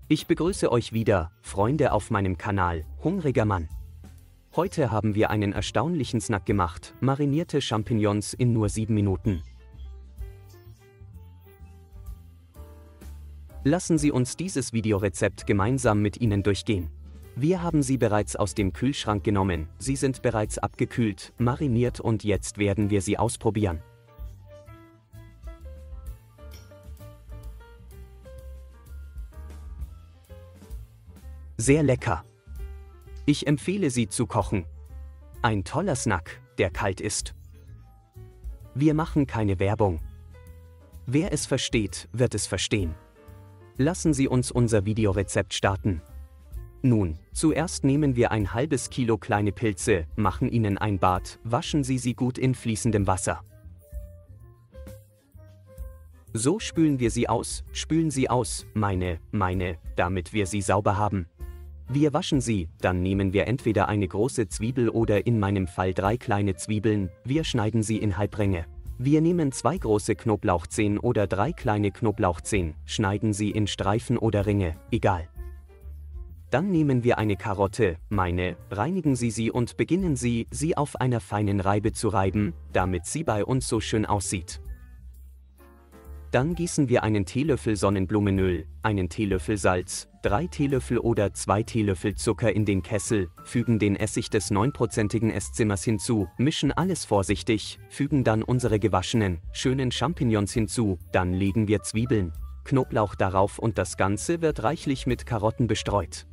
Ich begrüße euch wieder, Freunde auf meinem Kanal, Hungriger Mann. Heute haben wir einen erstaunlichen Snack gemacht, marinierte Champignons in nur 7 Minuten. Lassen Sie uns dieses Videorezept gemeinsam mit Ihnen durchgehen. Wir haben sie bereits aus dem Kühlschrank genommen, sie sind bereits abgekühlt, mariniert und jetzt werden wir sie ausprobieren. Sehr lecker. Ich empfehle sie zu kochen. Ein toller Snack, der kalt ist. Wir machen keine Werbung. Wer es versteht, wird es verstehen. Lassen Sie uns unser Videorezept starten. Nun, zuerst nehmen wir ein halbes Kilo kleine Pilze, machen ihnen ein Bad, waschen Sie sie gut in fließendem Wasser. So spülen wir sie aus, spülen Sie aus, damit wir sie sauber haben. Wir waschen sie, dann nehmen wir entweder eine große Zwiebel oder in meinem Fall 3 kleine Zwiebeln, wir schneiden sie in Halbränge. Wir nehmen 2 große Knoblauchzehen oder 3 kleine Knoblauchzehen, schneiden sie in Streifen oder Ringe, egal. Dann nehmen wir eine Karotte, reinigen Sie sie und beginnen Sie, sie auf einer feinen Reibe zu reiben, damit sie bei uns so schön aussieht. Dann gießen wir einen Teelöffel Sonnenblumenöl, einen Teelöffel Salz, 3 Teelöffel oder 2 Teelöffel Zucker in den Kessel, fügen den Essig des 9%igen Esszimmers hinzu, mischen alles vorsichtig, fügen dann unsere gewaschenen, schönen Champignons hinzu, dann legen wir Zwiebeln, Knoblauch darauf und das Ganze wird reichlich mit Karotten bestreut.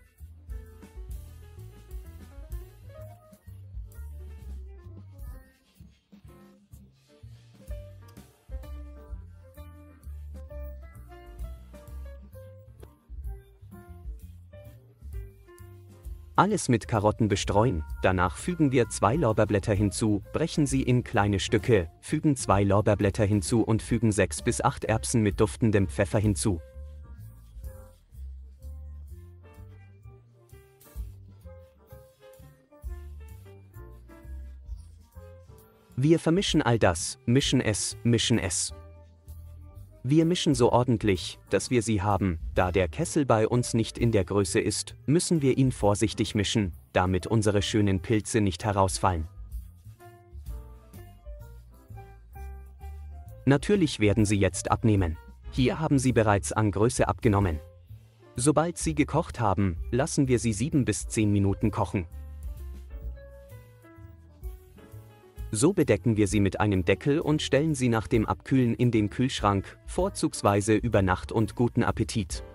Alles mit Karotten bestreuen, danach fügen wir 2 Lorbeerblätter hinzu, brechen sie in kleine Stücke, fügen 2 Lorbeerblätter hinzu und fügen 6 bis 8 Erbsen mit duftendem Pfeffer hinzu. Wir vermischen all das, mischen es. Wir mischen so ordentlich, dass wir sie haben, da der Kessel bei uns nicht in der Größe ist, müssen wir ihn vorsichtig mischen, damit unsere schönen Pilze nicht herausfallen. Natürlich werden sie jetzt abnehmen. Hier haben sie bereits an Größe abgenommen. Sobald sie gekocht haben, lassen wir sie 7 bis 10 Minuten kochen. So bedecken wir sie mit einem Deckel und stellen sie nach dem Abkühlen in den Kühlschrank, vorzugsweise über Nacht und guten Appetit.